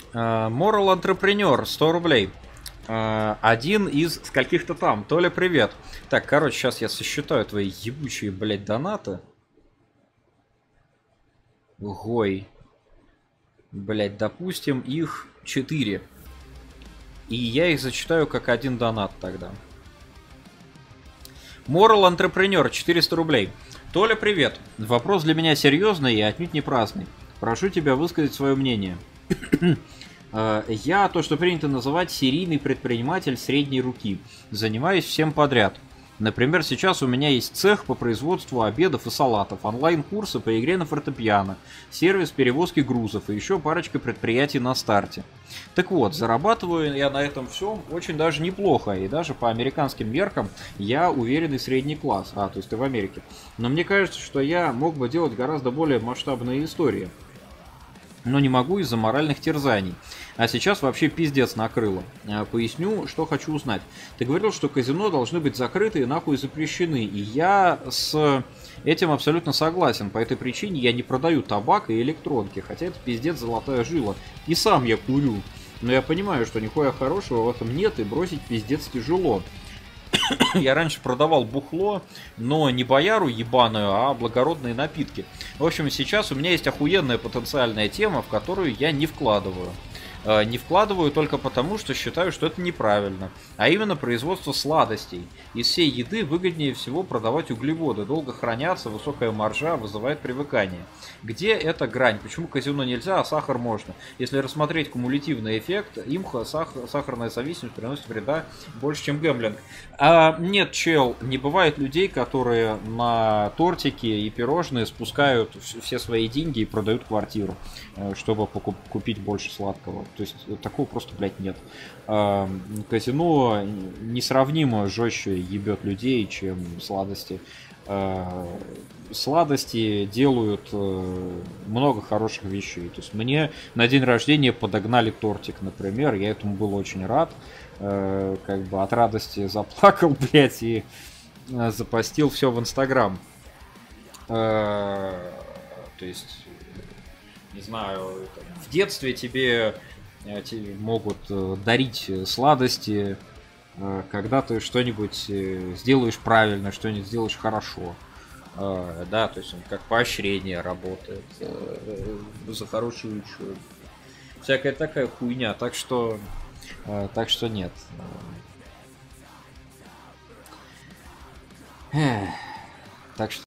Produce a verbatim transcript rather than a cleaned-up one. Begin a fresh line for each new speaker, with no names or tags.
Moral Entrepreneur, сто рублей. Uh, один из скольких-то там. Толя, привет. Так, короче, сейчас я сосчитаю твои ебучие, блядь, донаты. Гой. Блядь, допустим, их четыре. И я их зачитаю как один донат тогда. Moral Entrepreneur, четыреста рублей. Толя, привет. Вопрос для меня серьезный и отнюдь не праздный. Прошу тебя высказать свое мнение. Я то, что принято называть серийный предприниматель средней руки. Занимаюсь всем подряд. Например, сейчас у меня есть цех по производству обедов и салатов, онлайн-курсы по игре на фортепиано, сервис перевозки грузов и еще парочка предприятий на старте. Так вот, зарабатываю я на этом всем очень даже неплохо, и даже по американским меркам я уверенный средний класс, а, то есть ты в Америке. Но мне кажется, что я мог бы делать гораздо более масштабные истории. Но не могу из-за моральных терзаний. А сейчас вообще пиздец накрыло. Поясню, что хочу узнать. Ты говорил, что казино должны быть закрыты и нахуй запрещены. И я с этим абсолютно согласен. По этой причине я не продаю табак и электронки. Хотя это пиздец золотая жила. И сам я курю. Но я понимаю, что нихуя хорошего в этом нет и бросить пиздец тяжело. Я раньше продавал бухло, но не бояру ебаную, а благородные напитки. В общем, сейчас у меня есть охуенная потенциальная тема, в которую я не вкладываю. Не вкладываю только потому, что считаю, что это неправильно. А именно производство сладостей. Из всей еды выгоднее всего продавать углеводы. Долго хранятся, высокая маржа вызывает привыкание. Где эта грань? Почему казино нельзя, а сахар можно? Если рассмотреть кумулятивный эффект, имха, сахар, сахарная зависимость приносит вреда больше, чем гэмблинг. А нет, чел, не бывает людей, которые на тортики и пирожные спускают все свои деньги и продают квартиру, чтобы купить больше сладкого. То есть такого просто, блядь, нет. А, казино несравнимо жестче ебет людей, чем сладости. А, сладости делают а, много хороших вещей. То есть мне на день рождения подогнали тортик, например. Я этому был очень рад. А, как бы от радости заплакал, блядь, и а, запостил все в Инстаграм. А, то есть, не знаю, в детстве тебе тебе могут дарить сладости, когда ты что-нибудь сделаешь правильно, что-нибудь сделаешь хорошо. Да, то есть он как поощрение работает за хорошую учебу. Всякая такая хуйня, так что так что нет. Так что